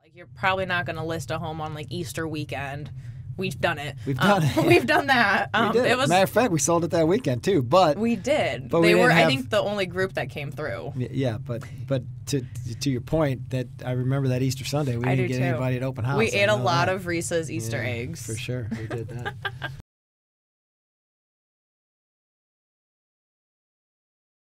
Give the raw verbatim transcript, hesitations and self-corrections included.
Like, you're probably not going to list a home on like Easter weekend. We've done it. We've done um, it. We've done that. Um, we did. It was. Matter of fact, we sold it that weekend too. But we did. But they we were, didn't I have, think, the only group that came through. Yeah, but but to to your point, that I remember that Easter Sunday we I didn't do get too. anybody at open house. We I ate a know lot that. of Reese's Easter Yeah, eggs. for sure. We did that.